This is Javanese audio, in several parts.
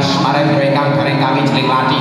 Smarendra ingkang gareng kami jeling lati.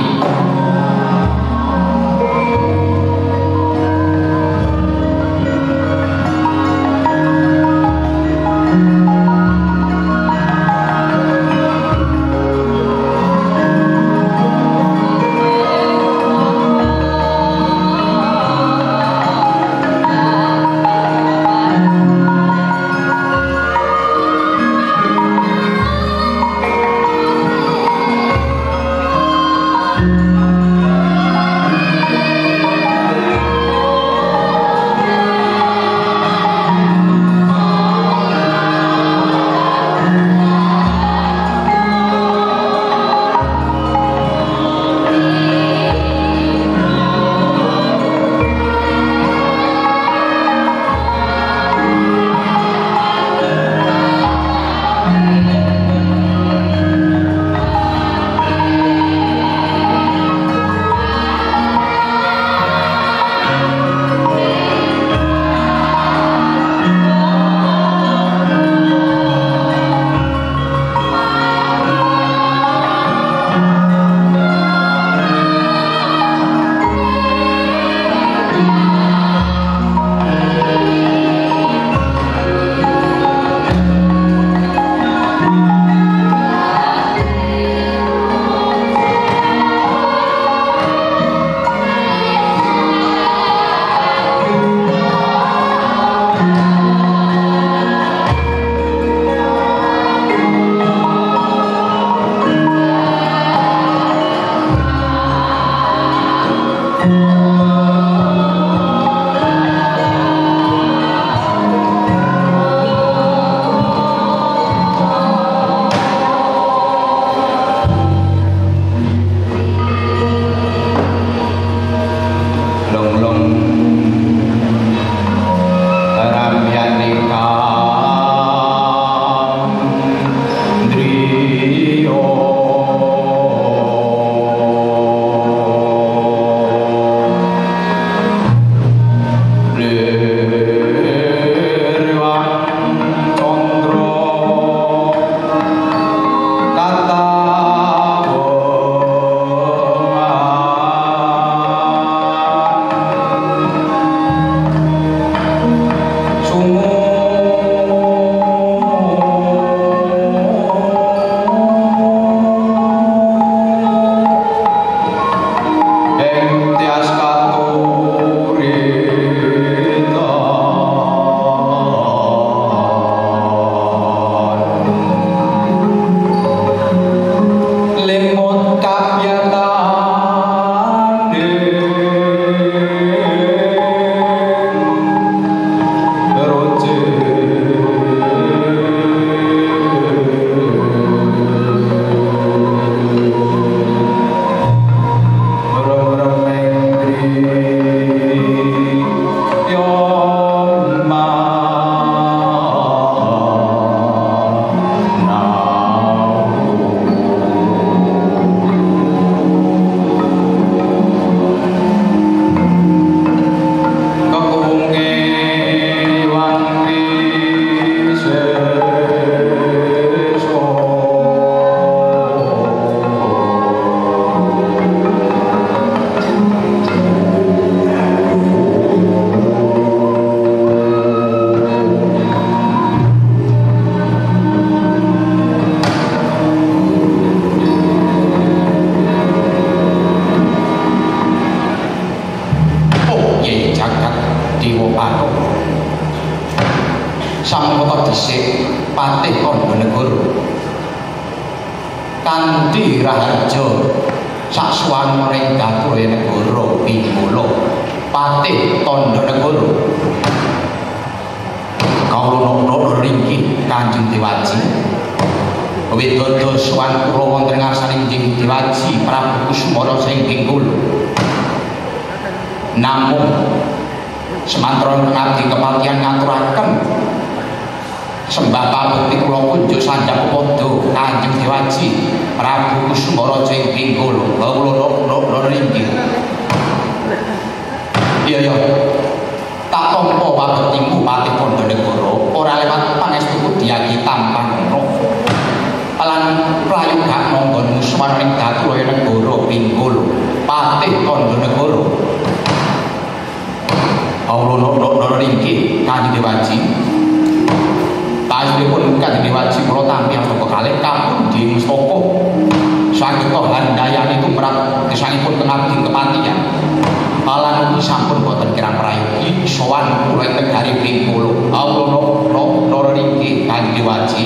loro ringkih Kanjeng Dewaji. Panjenenganipun Kanjeng Dewaji kula tampi astaka kalih kapundhi mustaka saking handayani tumrap gesangipun teng abdi kematian. Alan ugi sampun boten kirang prayogi sowan kula ing negari Bengkulu. Loro ringkih Kanjeng Dewaji.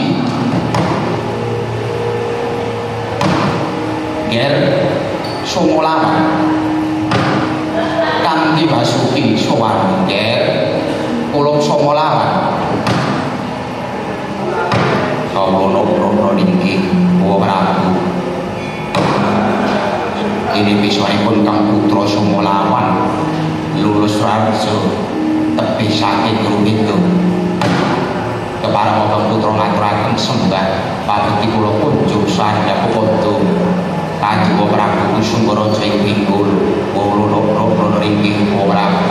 Ger Somolawan kanthi Basuki sowan ger kula Somolawan. Loro ringkih Bawa Prabu. Ini pisuanipun Kang Putra Somolawan lulus raja tebih saking Guru Kidul. Kepareng Kang Putra ngaturaken sembah pabekti kula kunjung sadaya pepodo Kanjeng Prabu Kusumbaraja ing Bengkulu. Loro ringkih Bawa Prabu.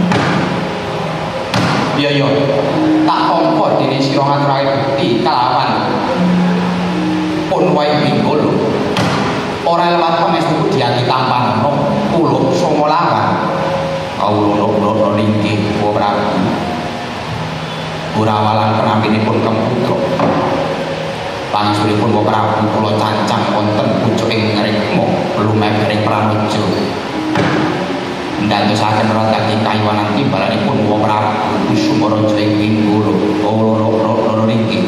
Iya tak tampa dene sira ngaturake bukti kalawan pun wae Bengkulu. Ora lewat pamestu diati tampanono kula Somolawan. Loro ringkih Bawa Prabu. Gurawalan penampinipun Kang Putra. Panjenenganipun Bawa Prabu kula cancang wonten pucuking Rikma lumebering Pranaja. Ndadosaken ragati kayuwanan timbalanipun Bawa Prabu Kusumbaraja ing Bengkulu. Loro ringkih.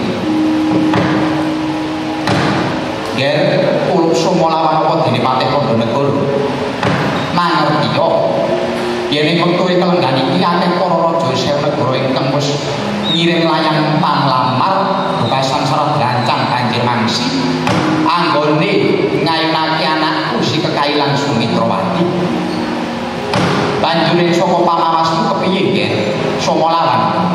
Ger kula Somolawan apa dene Patih Pandhanegara. Mangertiya yen ing wektu kelenggan iki akeh para raja Sewu negara ingkang wis ngirim layang panglamar bebasan sarat gancang banjir mangsi anggone ngayunake anakku si Kekailan Sumitrawati. Banjure saka pamawasmu kepiye Ger Somolawan?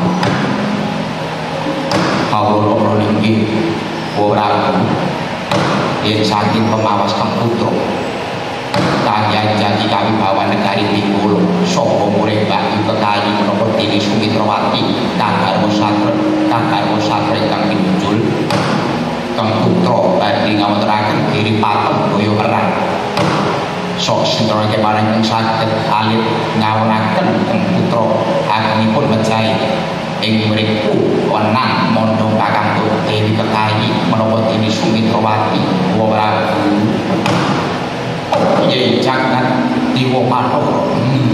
Loro ringkih Bawa Prabu. Yen saking pemawas Kang Putra kaliyan janji kawibawan negari Bengkulu saka murid Mbahyu Kekayi menapa Dewi Sumitrawati kang garwa satra ingkang pinunjul Kang Putra badhe ngawontenaken giri patem daya perang sok sinten kemareng ing saged alit ngawuraken Kang Putra agengipun mejahi ing mriku wenang mondho kakang Dewi Kekayi menapa Dewi Sumitrawati Bawa Prabu. Yai jagat Dewa Bathara.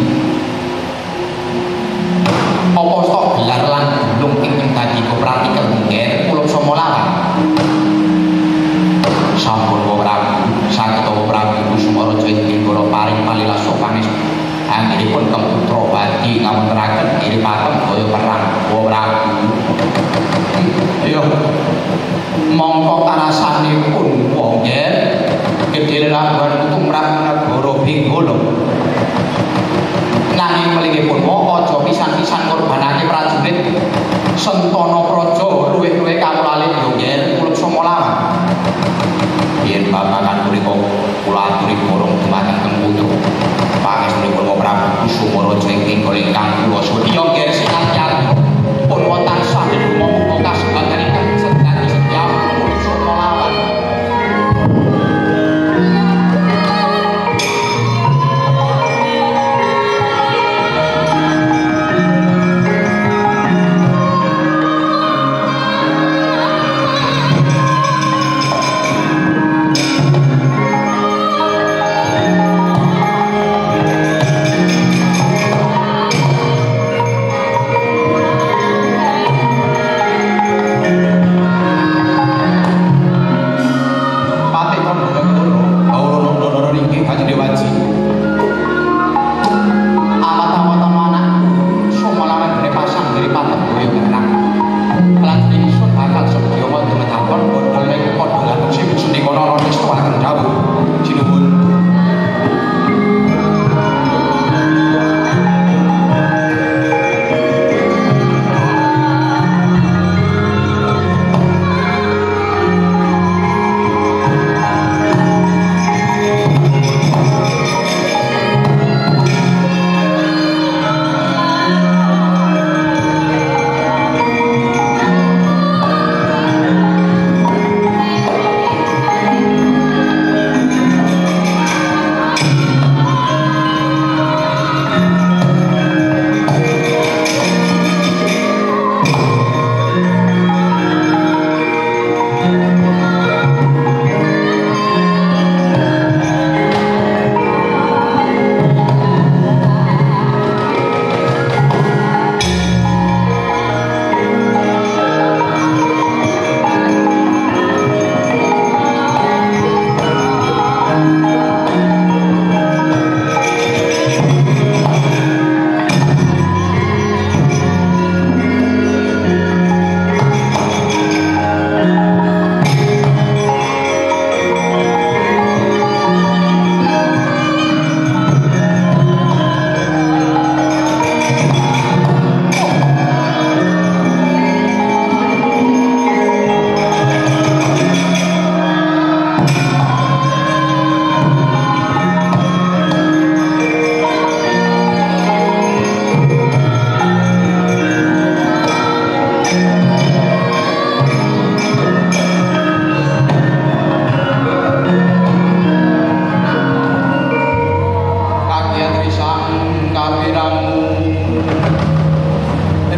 Apa stok gelar lan gulung ingkang dadi kepratikel nggih kula Somolawan. Sampun Bawa Prabu, saged Bawa Prabu Kusumbaraja ing Bengkulu paring palilaso panis. Anggenipun Kang Putra badhe ngawontenaken iri patem daya perang Bawa Prabu. Ayo mongko karasanipun wong nggih gedhe labuhan tumrap negara Bengkulu. Nanging melingipun aja pisan-pisan ngorbanake prajurit Sentana Praja luwih-luwih kawulalih yo nggih kula Somolawan. Yen babagan punika kula aturi borong dumateng Kang Putra. Pangestunipun Bawa Prabu Kusumbaraja ing Bengkulu ingkang kula sedya nggih sinatyan pun wonten sampun muga kasebat ingkang sedaya sedya kula Somolawan.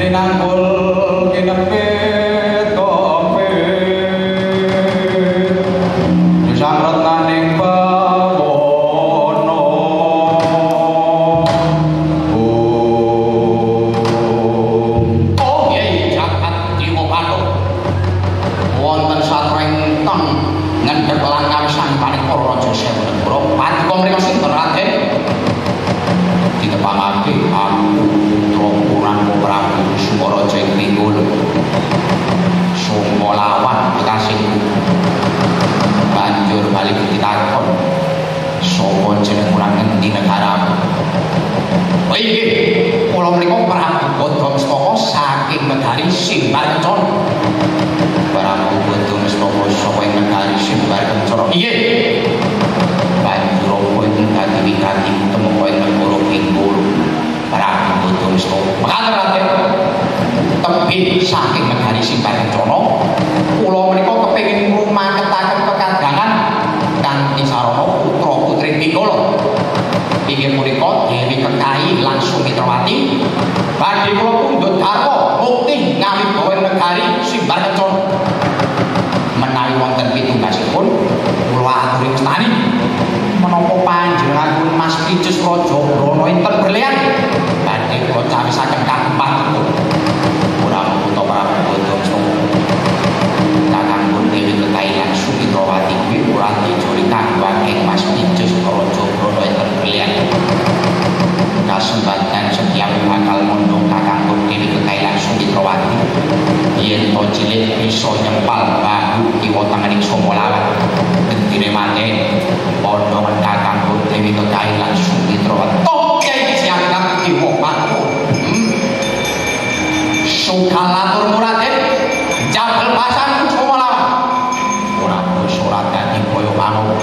Trinanggul kinepit kopit Nyusang retnaning bawono Oh yei jagat jiwa patung wonten satrengkeng ngendhek lan kawisan paning para raja sewu negara paduka mrika sinten Raden ditepangake aku Putra Prabu Sumaraja ing Tinggul saka lawan kekasihku banjur balik ditakon sapa jeneng urang ngendi negaramu oh inggih kula menika Prabu Gadamstaka saking negari Simbarkencana Prabu Gadamstaka saka ing negari Simbarkencana inggih banjur apa ing dadi wigati temeka ing negara Tinggul Prabu Gadamstaka mekaten Raden tebih saking negari Simbarkencana kula menika kepengin ngrumaketaken kekadangan kanthi sarana putra putri Tinggul inggih punika Dewi Kekayi lan Sumitrawati badhe kula pundhut garwa mukti ngawibawa negari Simbarkencana menawi wonten pitunggasipun kula aturi mestani menapa panjenenganipun Mas Picus Raja Brana enten berlian badhe kula cawisaken kapatipun ora muta Prabu Gadamstaka kakangipun Dewi Kekayi lan Sumitrawati kuwi ora dijoli kangge Mas Picus Raja Brana enten berlian kasempatan setiap bakal mundung kakangipun Dewi Kekayi lan Sumitrawati yen to cilik bisa nyempal bahu kiwa tanganing Somalawan gendine maneh padha kakangipun Dewi Kekayi lan Sumitrawati oke jagat kiwa patung sukalatur muraden jabel pasan Somalawan ora bisa ora dadi kaya manuk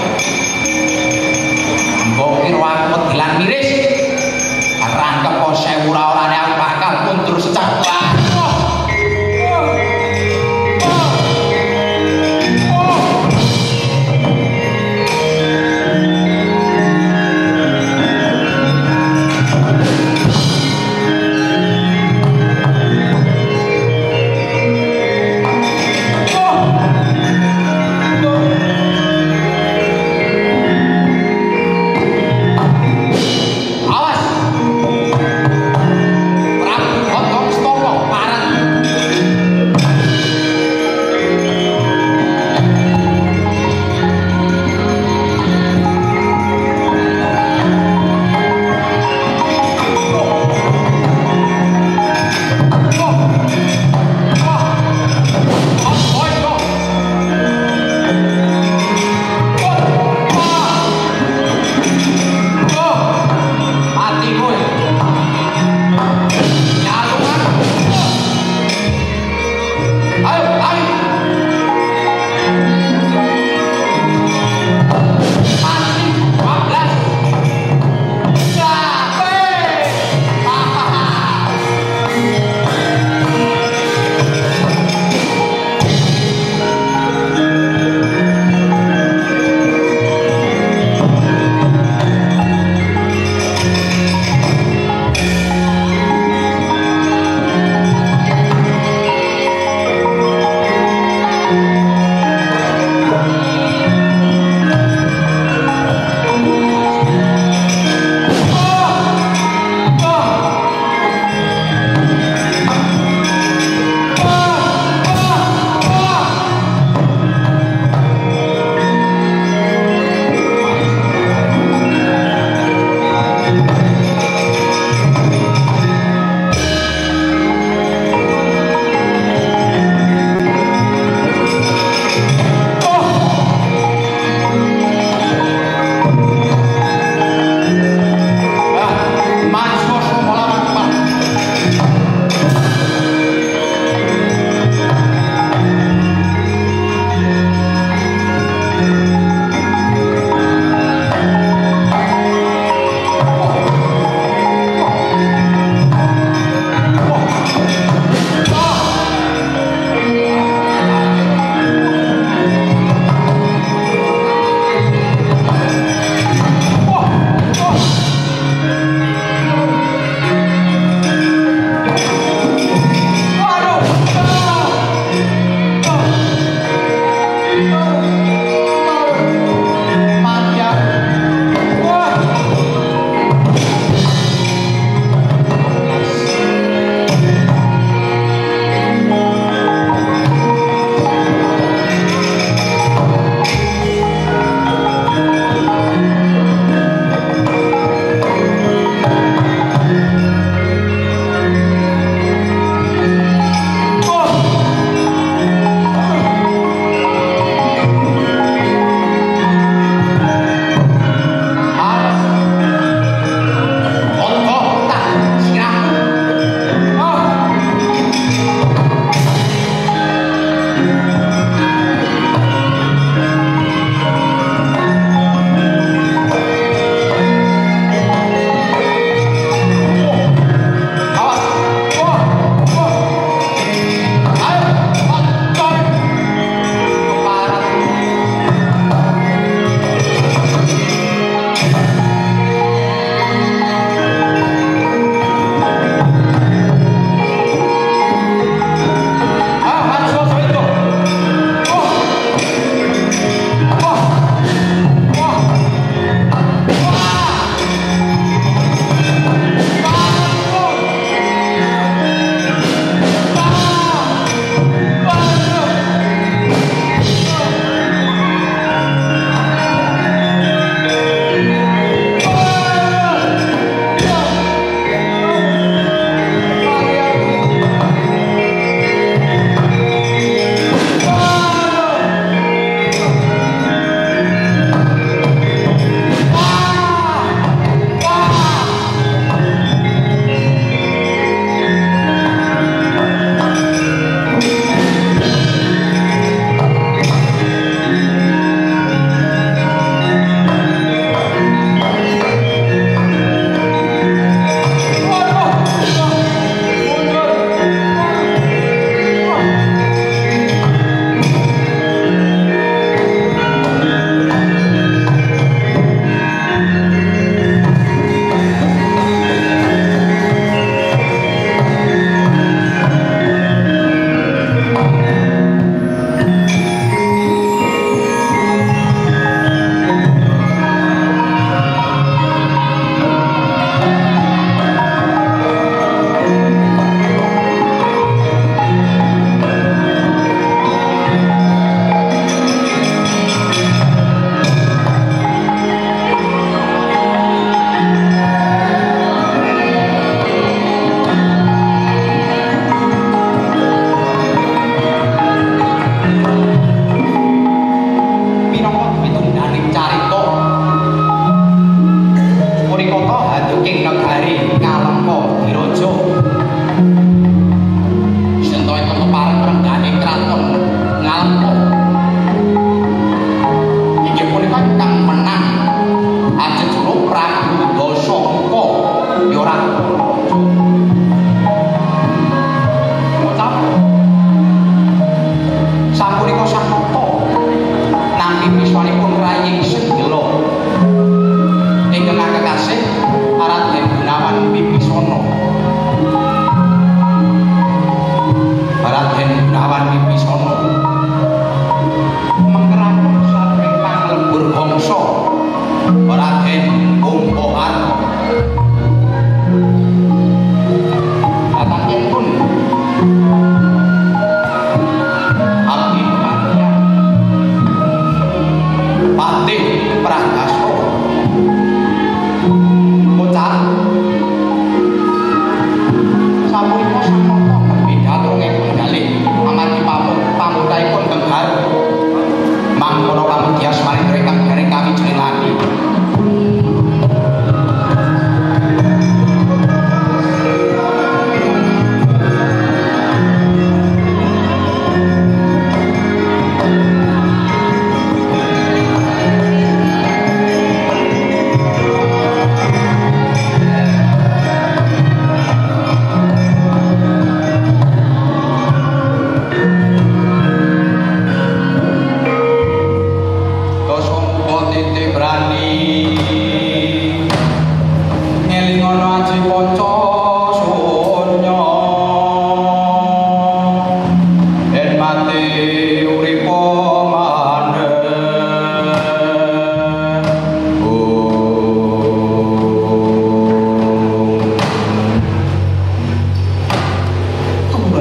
mbok kira aku dilan miris rangkep kok sewu orane aku bakal mundur secah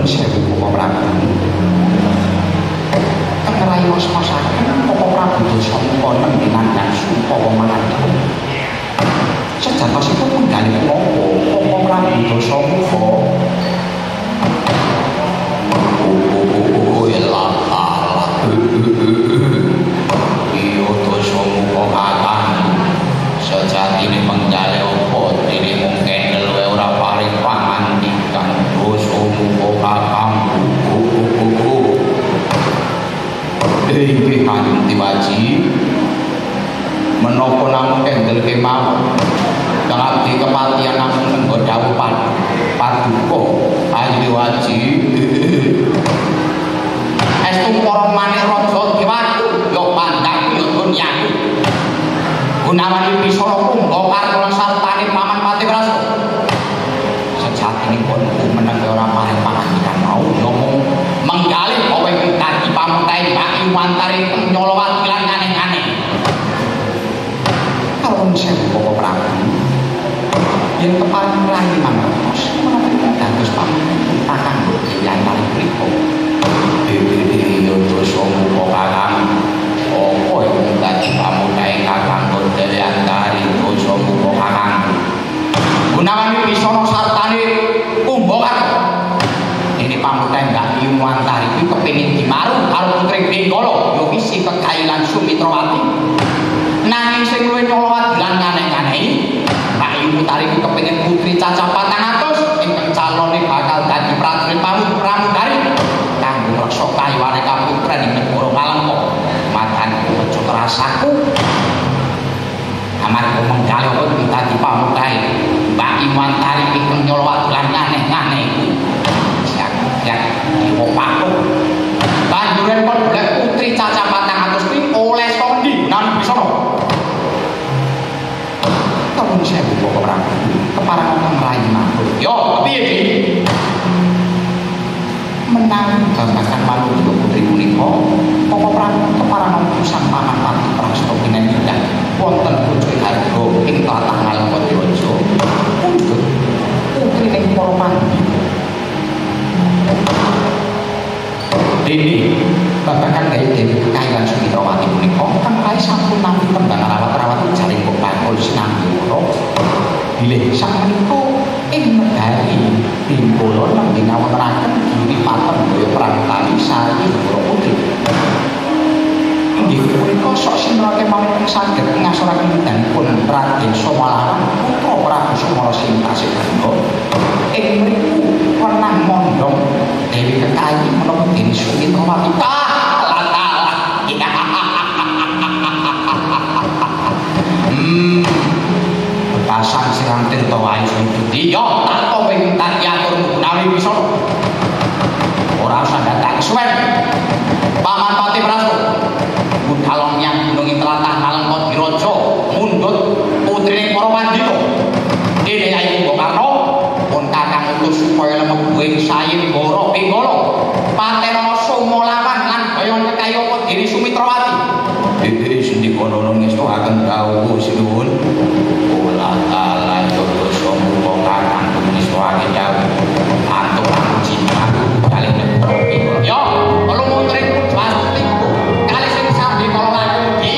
sewu Bapak Prabu. Kenerai was-wasaken Bapak Prabu dosa muka nendingan sumpah pemanahan. Sejatosipun menggali menapa Bapak Prabu dosa muka. Iyo dosa muka kakang. Sejatine menggali apa dene mung kendel wae ora paring pangandikan dosa muka kakang. Inggih Kanjeng Tiwaji, menapa namung kendel kemawon kalabdi kepatihan namung nenggo dawuh paduka Kanjeng Tiwaji. Estu para manik raja Dewaku ya pandang ya dunyaku. Gunawan Bisara Kumba karya sartane Paman Patibrata. Sejatinipun meneng ora paring pangandikan mau namung menggalih apa ing dadi pamutahe Mbak Iwantari Nyolowati lan aneh-aneh. Kawon sewu Bapak Prabu. Yen keparing mlayu mangertos menawi dados pamanipun kakang Iwantari pripun. Yo dosa muka kakang. Apa ing dadi pamutahe kakang Dewi Antari dosa muka kakang. Gunawan Bisara sartane Kumbakarna. Ini pamutahe Mbak Iwantari kuwi kepengin dimaru karo putri Benggala ya isi kekailan Sumitrawati. Nanging sing luwih nyolowat lan aneh-aneh Mbak Iwantari kuwi kepengin putri cacah 400 ingkang calone bakal dadi prajurit pramugari kanggo ngreksa kayuwane kaputren ing negara Kalengka. Matan aja rasaku. Amarga menggali apa dadi pamutahe Mbak Iwantari ingkang nyolowat lan aneh-aneh kuwi. Dipopakuk banjuran pun golek putri cacah 400 kuwi oleh sondi nang Bisara. Kawon sewu Bapak Prabu keparang ngrayi mangkul. Yo piye iki? Menang babagan manungsa putri punika Bapak Prabu keparang utusan Paman Patibrata kinenggih wonten bojo harga ing tlatah Ngalengkaraja. Pundhut putri ing para mandi. Dene babagan gawe Dewi Kekailan Sumitrawati punika kang kae sampun nampi tembang rawat-rawat jaring kok bakul sinambara. Bilih sang menika ing negari Benggala nembe ngawontenaken giri patem daya Prantari Sari Negara Putri. Inggih punika sok sinrake mawon saged ngasoraken danipun Raden Somalaran putra Prabu Sumara sing tasih guna. Ing mriku wenang mondhong Dewi Kekayi menapa Dewi Sumitrawati pasang sirang tirta wayu sujudi ya tak wing tak yatur menawi Bisara ora usah datang suwen Paman Patibrata budal nyang gunung ing tlatah Ngalengkaraja mundhut putrine para pandita dene Yayi Kumbakarna pun kakang utus supaya lemebu ing sayembara Benggala Paterana Somalawan lan Bayang Kekayi apa Dewi Sumitrawati. Sendika nulung ngestuaken dawuh sinuwun. Kula kala dosa muka kakang ngestuake dawuh antuk cinta kalih negara Benggala. Yo, kula muntring pasti kalih sing sampe kala lagi.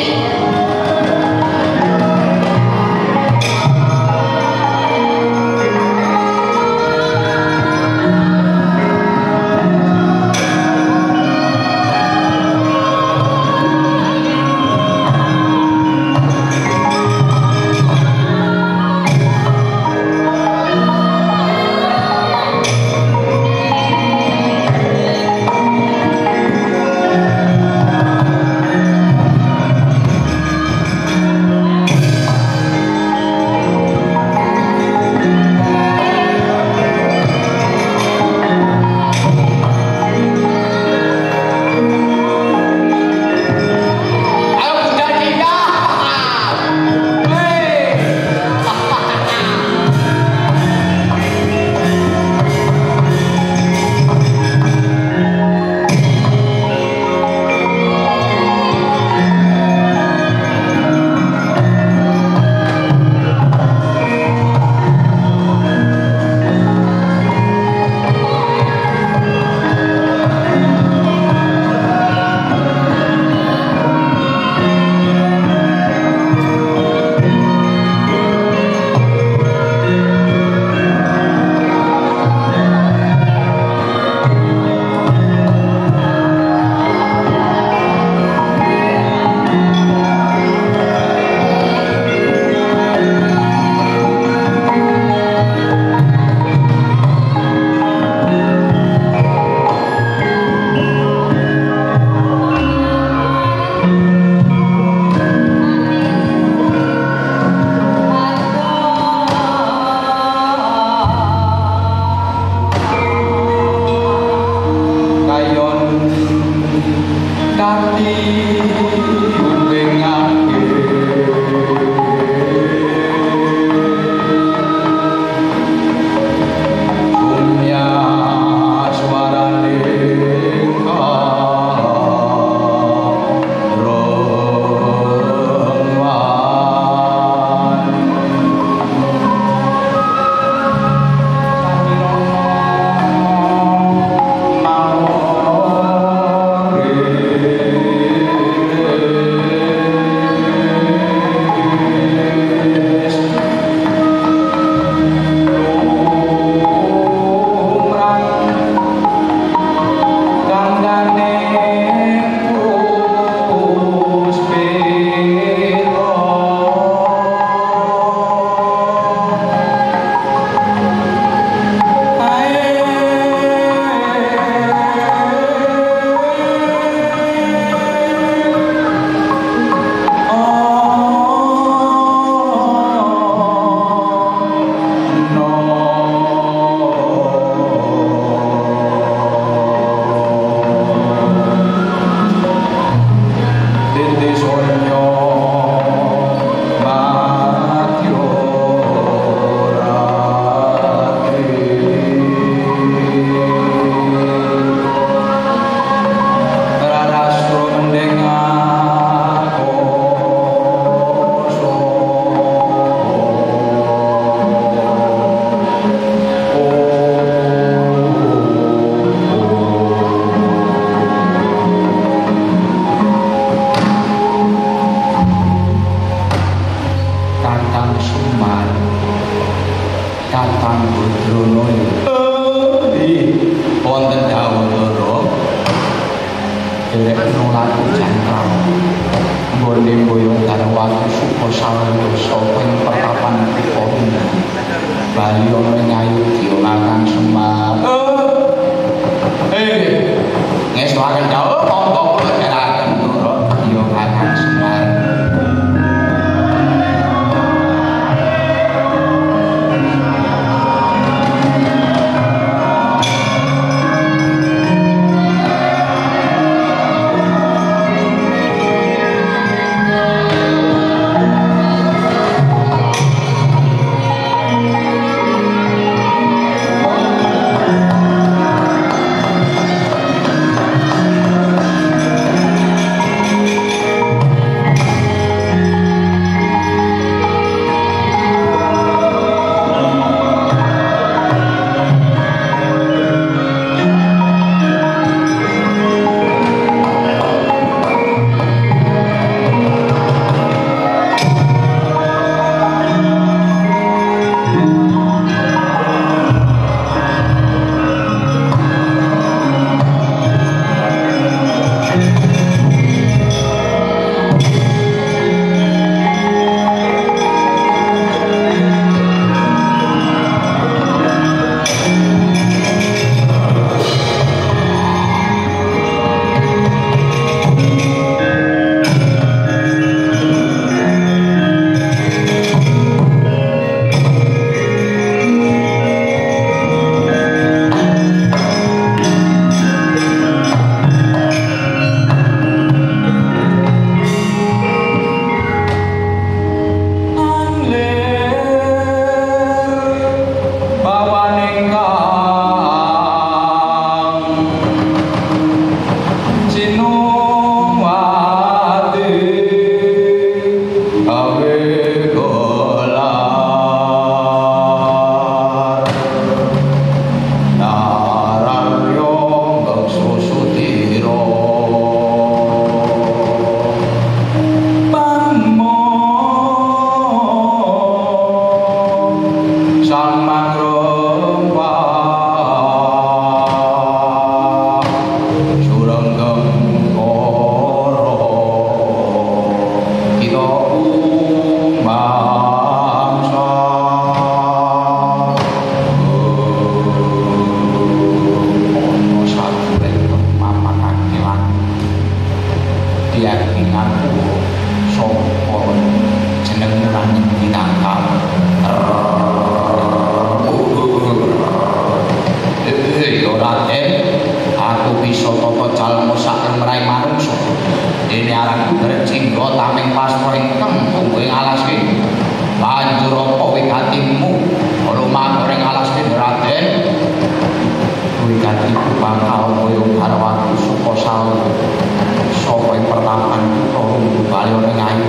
dene aran bercinggo tameng pasra ingkang tunggu ing alaske banjur apa wigatimu lumak ing alaske Raden wigati bakal kaya garwaku suka sawu sapa ing pertapan karo bali ora ngayu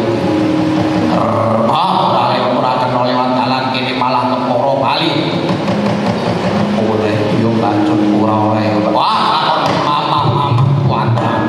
ora kena lewat dalan kene malah keporo bali oleh yo lanjut ora oleh wah mamam wandang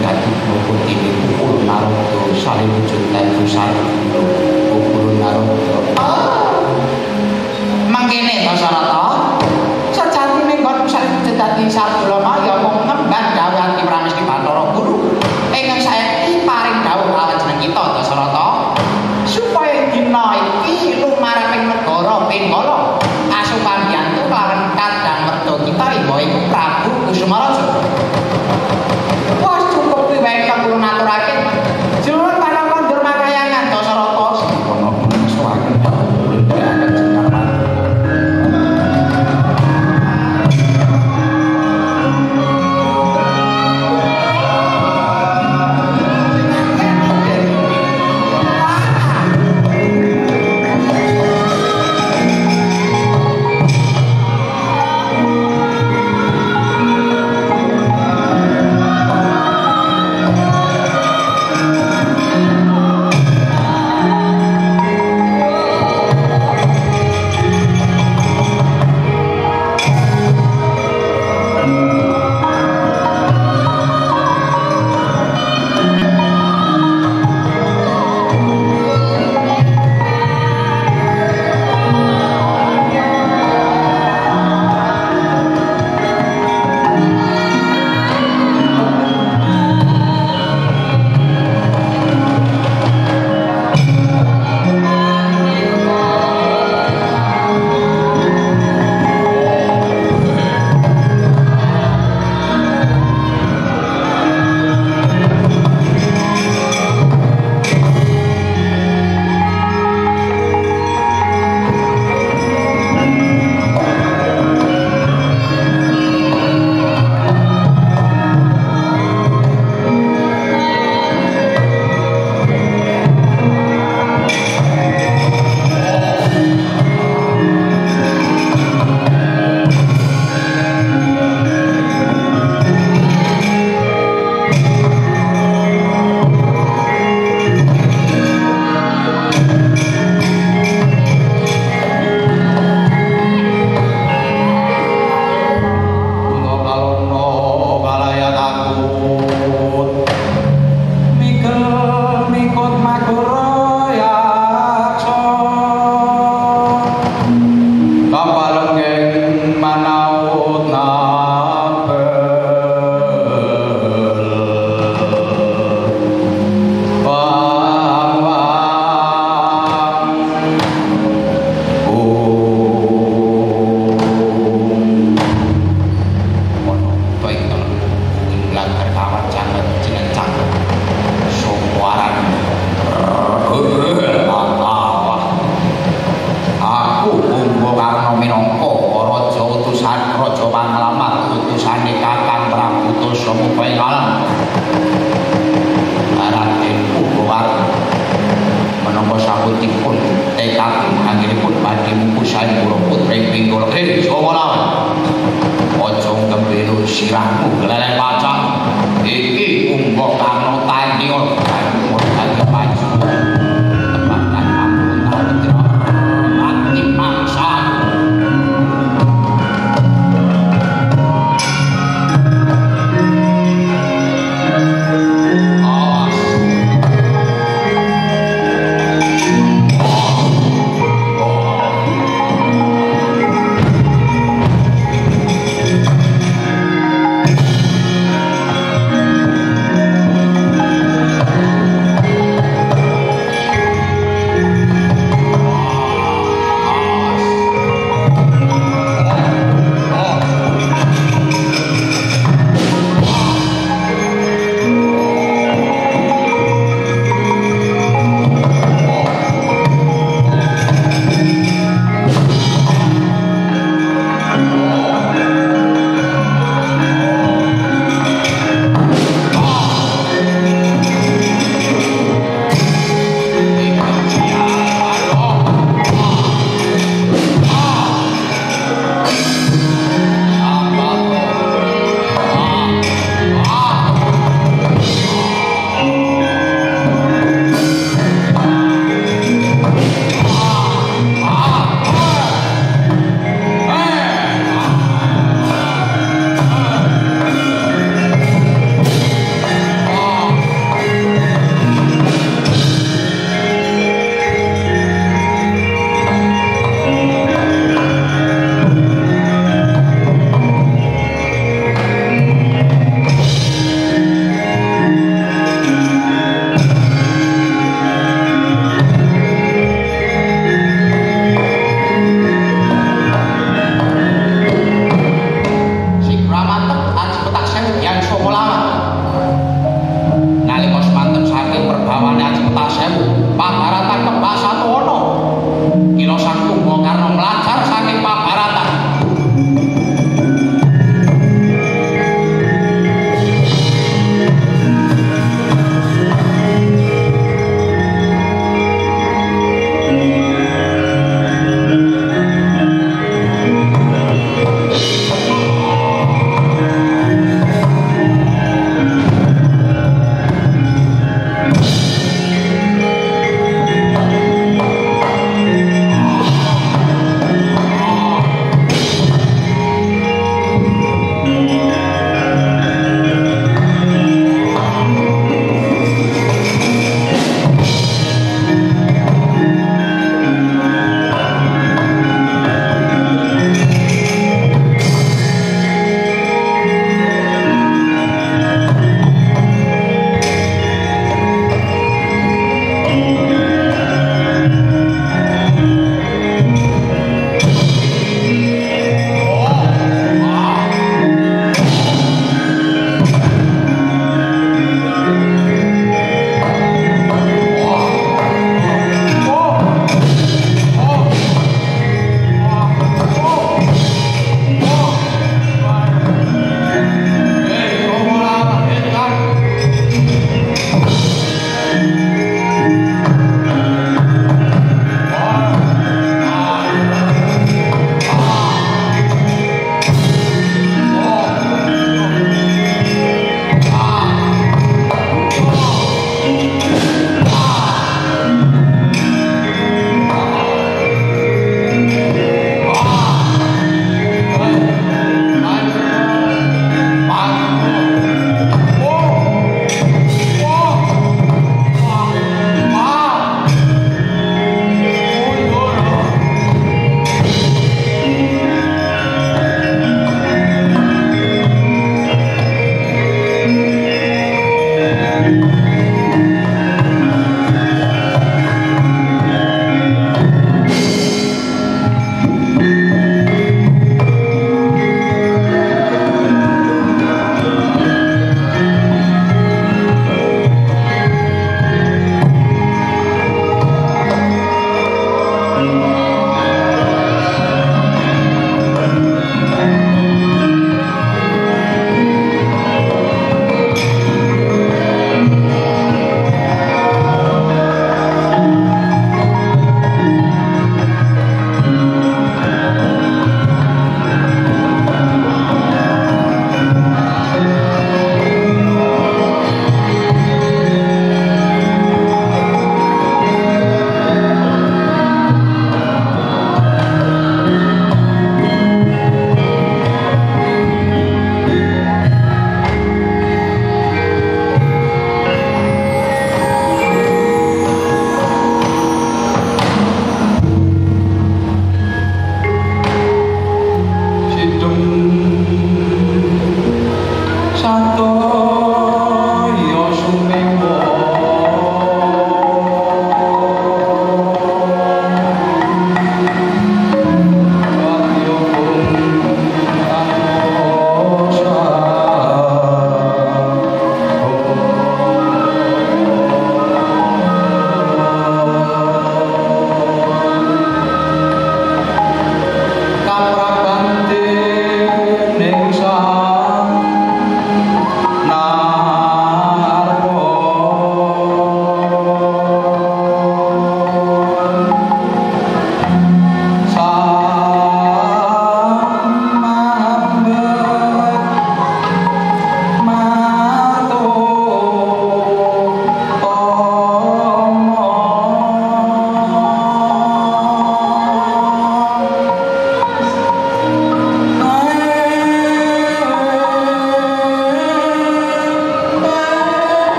dadi putih pukul naruto saling wujud dadi sarung pukul naruto mangkene Dasarata sejatine kon saling wujud dadi Sardulama ya mung ngemban gawean Ki Pramesti Bathara Guru ingkang saiki paring dawuh kawajeneng kita Dasarata supaya dina iki lumaring negara Pinggala asupan yantu kelawan kadang merga kita iku Prabu Kusumaraja. Wes cukup piwek kang kula maturake. Jenengan padha kondur makayangan Dasarata kono suwaken kula jenengan.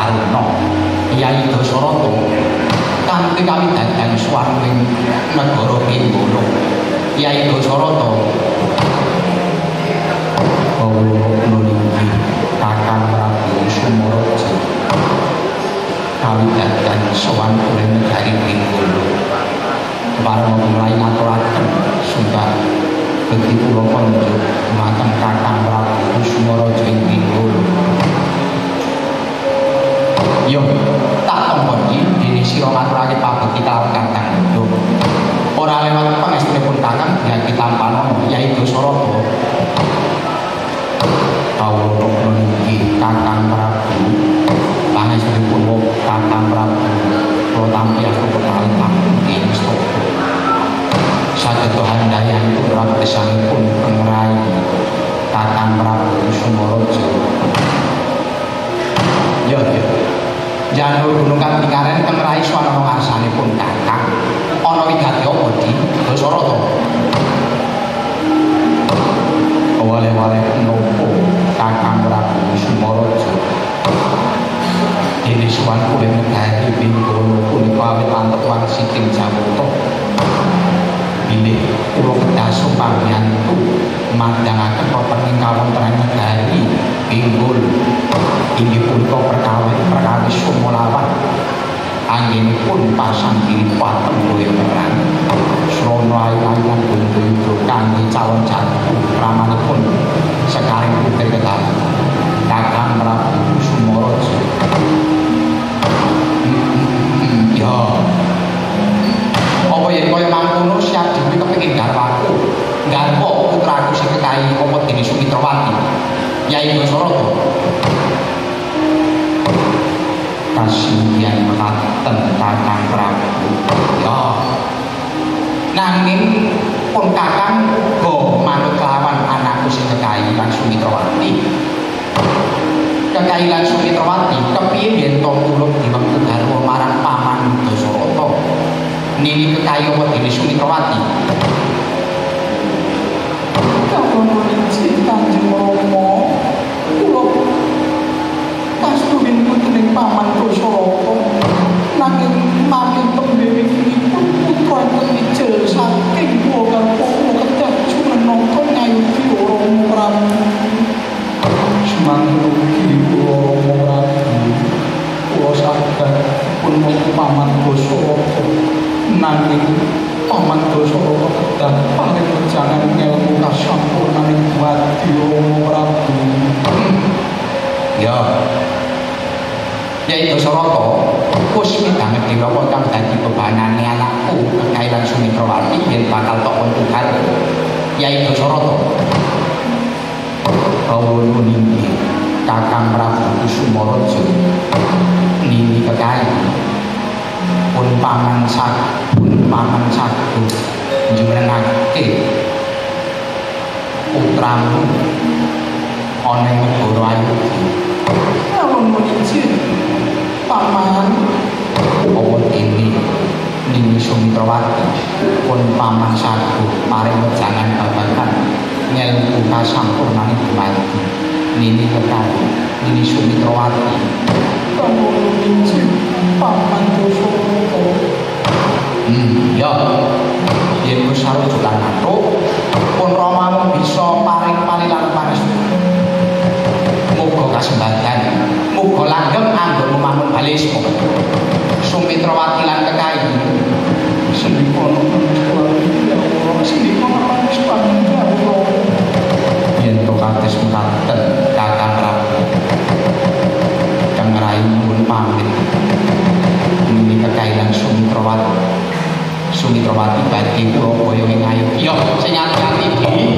Karna Yai Dasarata kanthi kawidadan swarning negara Benggala Yai Dasarata nulungi Kakang Prabu Sumaraja kawidadan sowan ing negari Benggala warna mulai ngaturaken sumpah bekti kula konjuk dumateng Kakang Prabu Sumaraja ing Benggala. Yo tak tomboni dene sira maturake pabekti kalawan Kakang Budha ora lewat pangestunipun Kakang Hyang Tampanana Yai Dasarata kawula nulungi Kakang Prabu pangestunipun Kakang Prabu kula tampi aku kekalih panggung stoko saged handhayanipun rapesanipun pengrai Kakang Prabu Sumaraja. Yo janur gunung kang pikaren pengrai swanana ngarsanipun Kakang ana wigati apa di Dasarata wale-wale nopo Kakang Prabu Sumaraja dene suwan kula negari Benggala punika awit mantep wangsi ing Jawata bilih kula kedah supamiyantu madhangaken pepening kawontenan negari Benggala inggih punika perkawis sumolawan anggenipun pasangkiri patem boyo perang srana ayu-ayuan Bundayuda kangge calon jatuh ramanipun sekaring putri kedah Kakang Prabu Sumaraja. Ya apa yen kaya mangkono siap dhewe kepengin garwaku garwa putraku sing kekayi apa dene Sumitrawati Yai Dasarata kasihan mekaten Kakang Prabu. Ya nanging pun Kakang uga manut kelawan anakku sing kekayi lan Sumitrawati kekayi lan Sumitrawati kepiye yen to tulung diwektu garwa marang paman Dasarata nini kekayi apa dene Sumitrawati kawula nuwun Kanjeng Rama kula kastuwin putuning paman Dasarata nanging makin pembewinipun putra ijel saking kula kedah jumenaka ngayuti Rama Prabu semanggi Rama Prabu kula saged pun paman Dasarata nanging paman Dasarata kedah paring wejangan ngelmu kasampurnaning wadi Rama Prabu. Ya Yai Dasarata wis midhanget dhewe kang dadi bebanane anakku kekailan Sumitrawati yen bakal tok wentuhan Yai Dasarata kawula nuli Kakang Prabu Sumaraja nini kekayi pun paman sagu njumenengake putramu ana ing negara Ayodya. Kawula nuwun paman apa dene nini Sumitrawati pun paman sagu paring wejangan babagan ngelmu kasampurnaning dumadi nini kekayi nini Sumitrawati kawula nuwun paman Dasarata. Ya yen wis sarujukan mantuk pun Rama bisa paring palilan pangestu muga kasembadan muga langgeng anggo manut balismu Sumitrawati lan kekayi sendika yen to kados mekaten Kakang Prabu kang raipun pamit nini kekayi lan Sumitrawati badhe kula boyo ing Ayodya sing ati-ati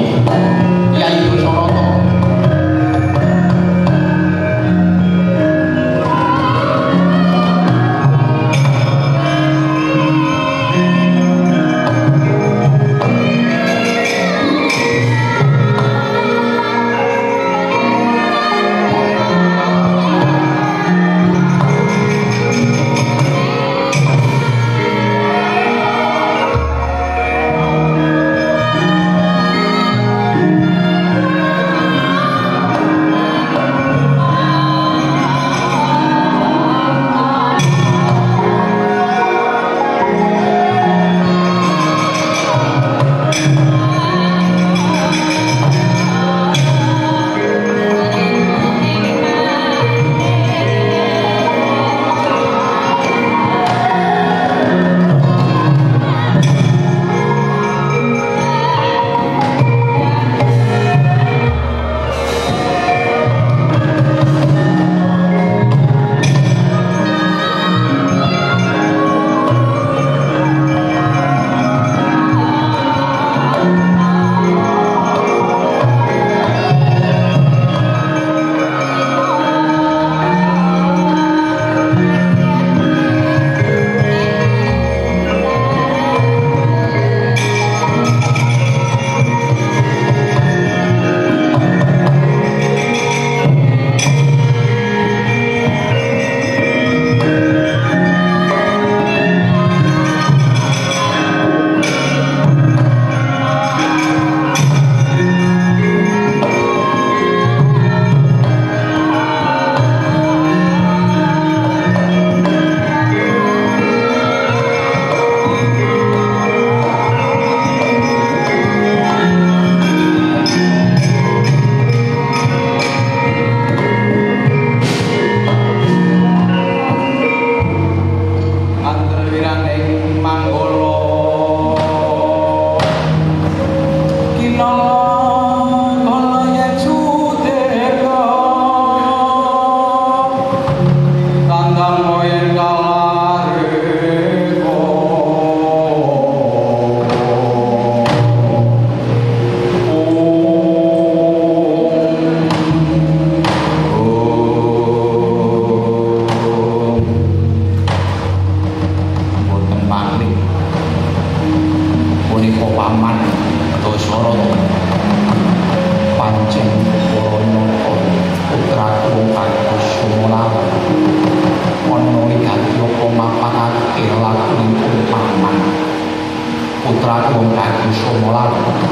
Sumolan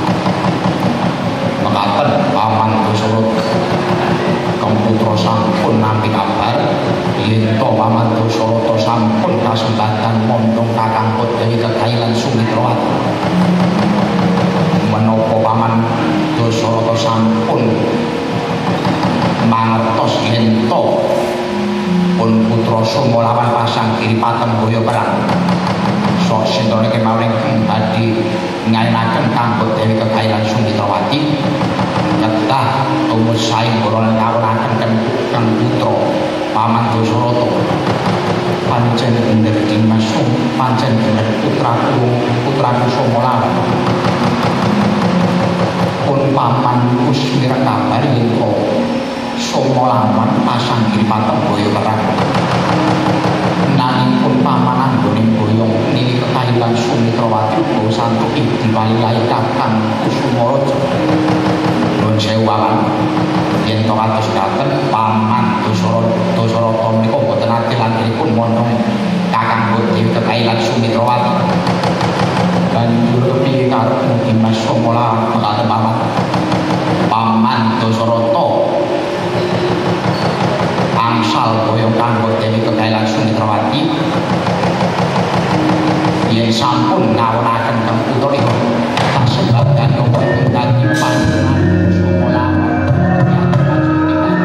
mekaten Paman Dusarata Kang putra sampun nampi kabar yen to Paman Dusarata sampun kasempatan mondhong Kakang Dewi Kekailan Sumitrawati menapa Paman Dusarata sampun mangertos yen to pun putra Sumolawan pasang kiripaten boyo perang sok sindone kemawon badhe ngainaken kanggo Dewi Kekailan Sumitrawati kedah tumus saing kula ngawuraken kang putra Paman Dusarata pancen bener Dimas pancen bener putraku Sumolawan pun Paman wis mireng kabar yen Sumolawan pasang kiripaten boyo perang nanging pun Paman anggoning boyong niki Kekailan Sumitrawati uga santuk diwalilahi Kakang Kusumaraja nuwun sewu Paman yen to kados katen Paman Dusarata menika boten ati langgiripun mondhong Kakang Dewi Kekailan Sumitrawati banjur kepiye karep Dimas Sumolawan mekaten Paman Dusarata angsal boyong kanggo Dewi Kekailan Sumitrawati yen sampun ngawuraken kang putra iku kasebat kanggo dadi panjenengan Sumolawan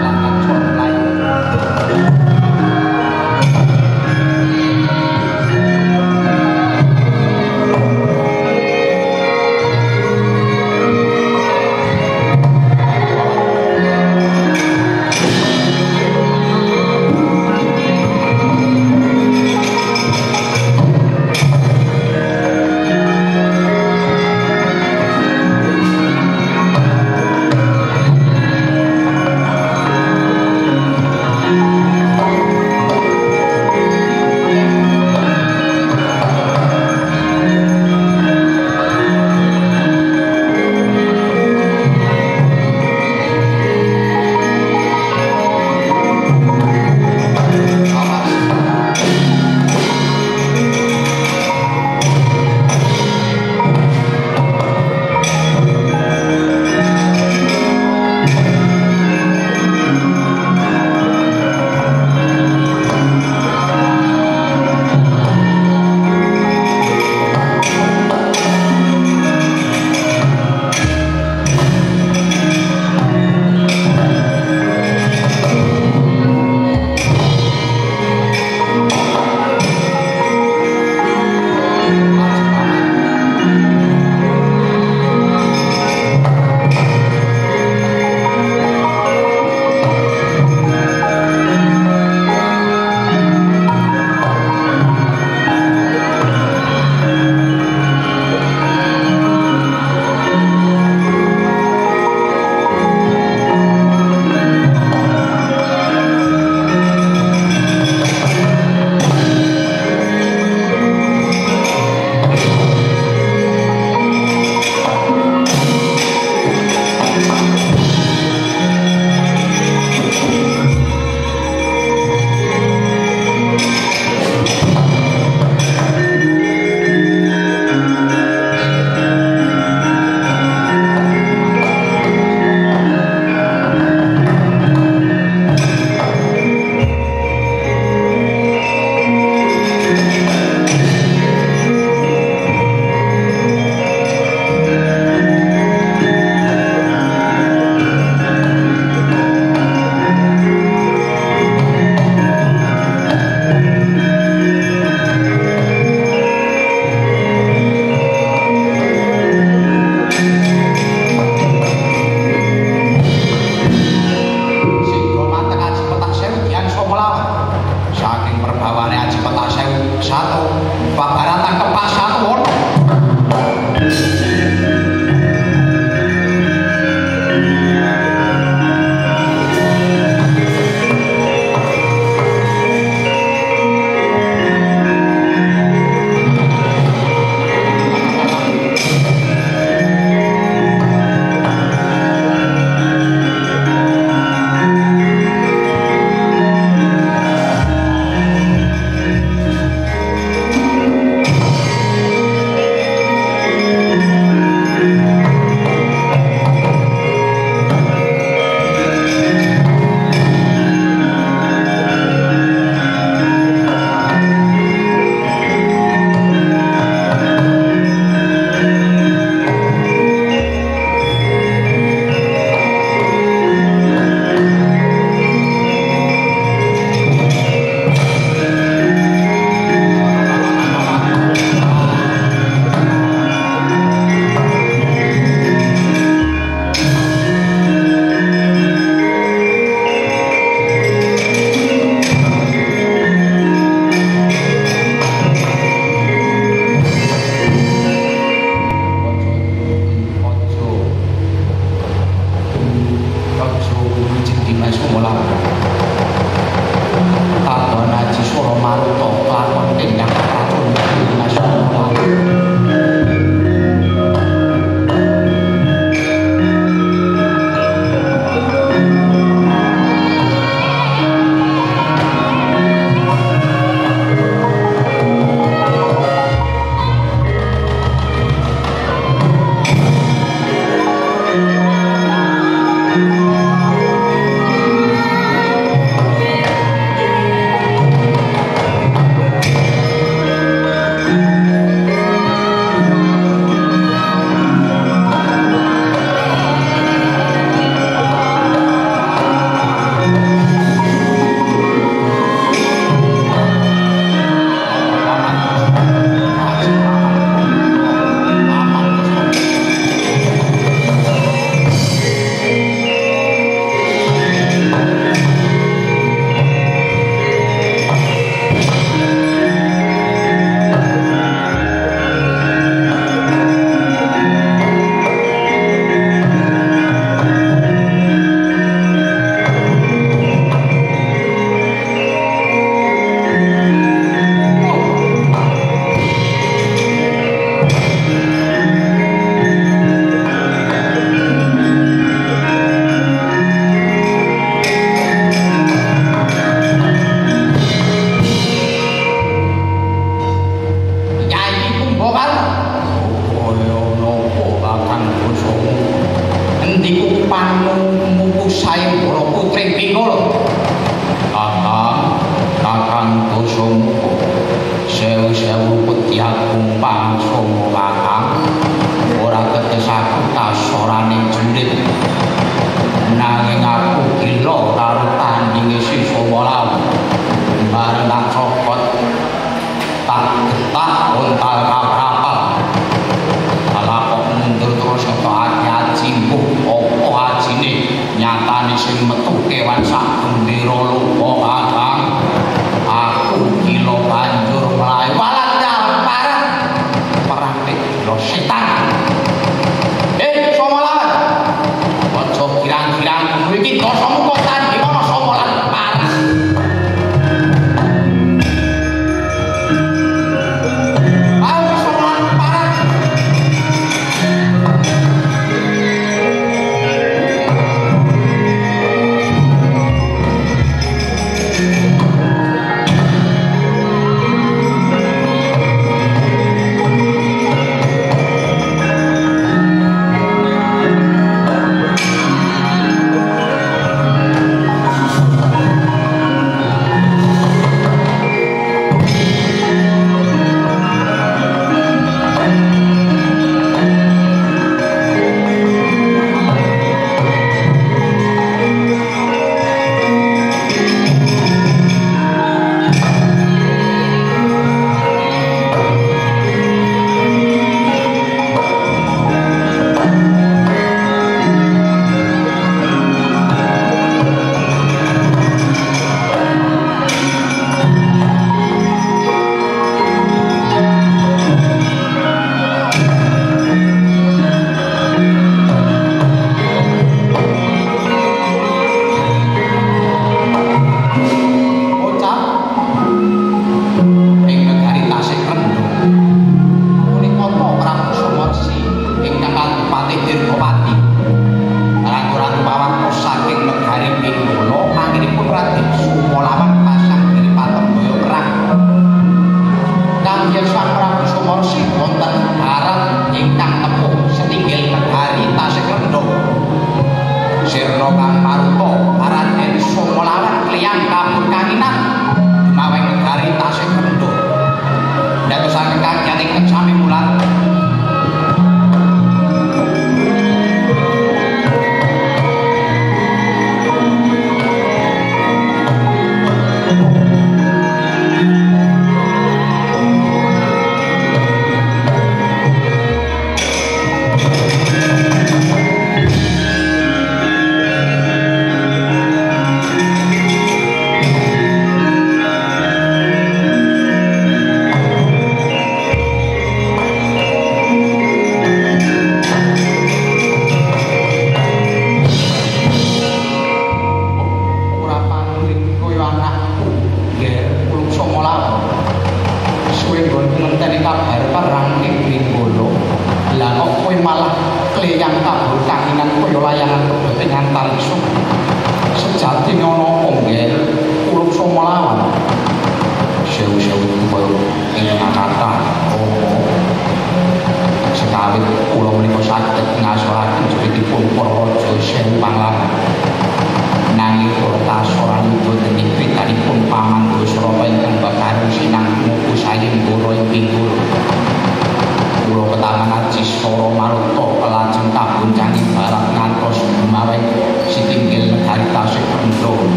tak getah ontal kapal ala kok mundur terus kok aji mbuh apa ajine nyatane sing metu kewan sak gendera lupa kakang aku kilo banjur mlayu waladar parah praktik lo setan sapa lawan aja kirang-kirang kowe iki dosamu kok tandhi ana sapa lan parah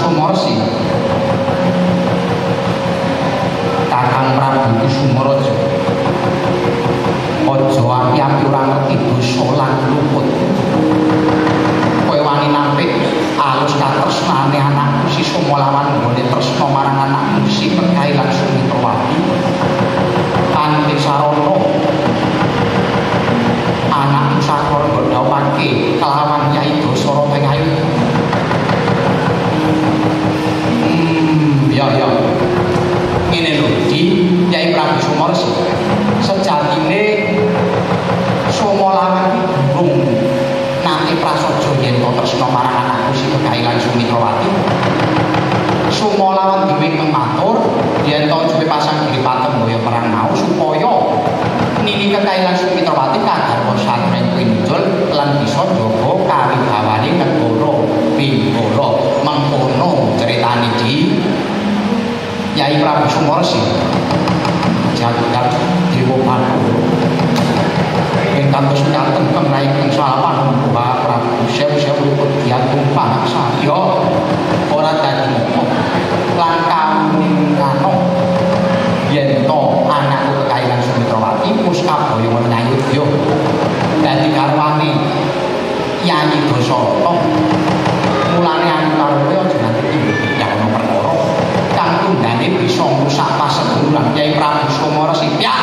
Sumarsi Kakang Prabu Kusumaraja aja api-api ora ngerti dosa lan luput kowe wani nampik alus katresnane anakku si Somalawan nggone tresna marang anakku si Kekailan Sumitrawati kanthi sarana anakku sakor nggodhawake kelawan Kyai Dasara Pengayu. Ya ngene lho di Kyai Prabu Sumarsi sejatine Somalawan durung nate prasaja yen to tresna marang anakku si Kekailan Sumitrawati. Somalawan dhewe kematur yen to juwe pasang diri patemboya perang mau supaya nini Kekailan Sumitrawati kagarwa satreng pinjul lan bisa njaga kawibawane negara Bingara. Mengkono critane di Kyai Prabu Sumarsi jagat Dewa Bathara ingkang kasunyaten kenging salapan Mbah Prabu sewu-sewu diagung pangsaya ora dadi momong lan kawuningano yen to anakku Kekailan Sumitrawati wis kabaya menyang Yudha dadi garwane Kyai Dasara. Mulane aku karo kowe aja nganti ya ono perkara kang tundane bisa ngrusak paseduluran Kyai Prabu Sumarsi. Ya.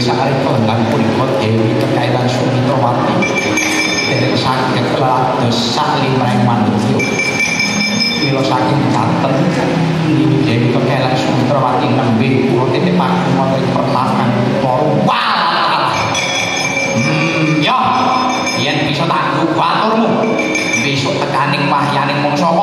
sakarep pelenggan punika Dewi kekairan Sumitrawati derek saged kelados salimrahing manungsa mila saking caten Dewi kekairan Sumitrawati nembe kula titipaken wonten perlahan para walah ya yen bisa tangguh baturmu besok tekaning wahyaning mangsa